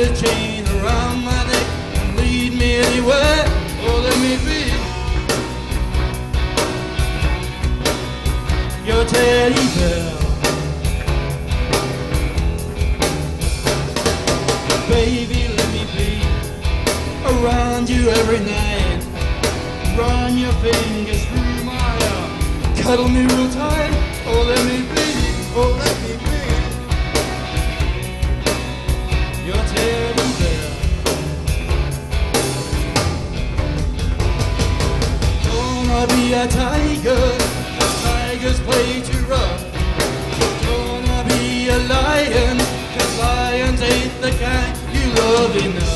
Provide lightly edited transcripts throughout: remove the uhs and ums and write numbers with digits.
a chain around my neck and lead me anywhere. Oh, let me be your teddy bear. Baby, let me be around you every night. Run your fingers through my hair, cuddle me real tight. Oh, let me be, oh, let me be your teddy bear. Gonna be a tiger, 'cause tigers play too rough. Gonna be a lion, 'cause lions ain't the kind you love enough.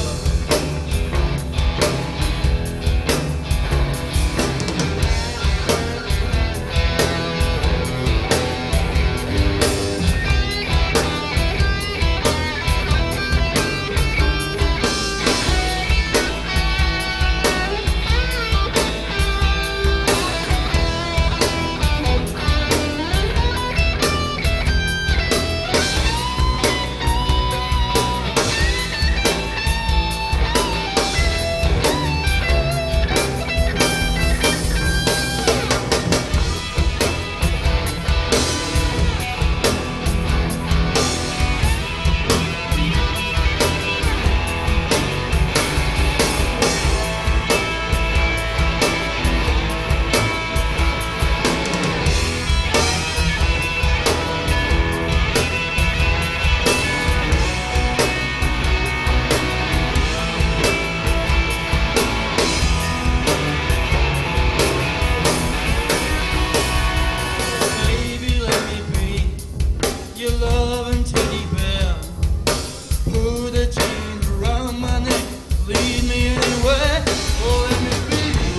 Your loving teddy bear. Put a chain around my neck, lead me anywhere. Oh, let me be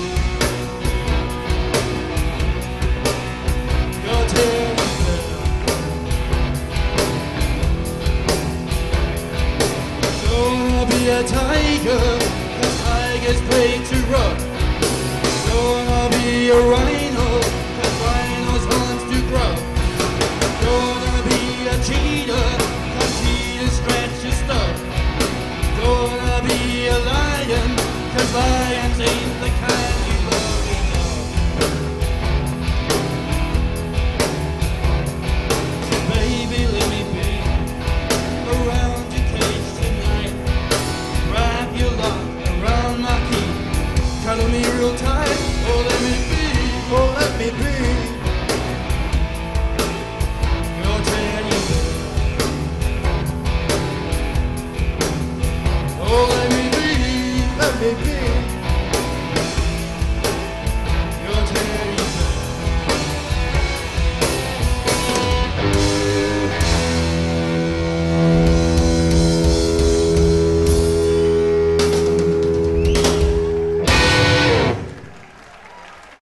your teddy bear. Gonna be a tiger, 'cause tigers play too rough. Gonna be a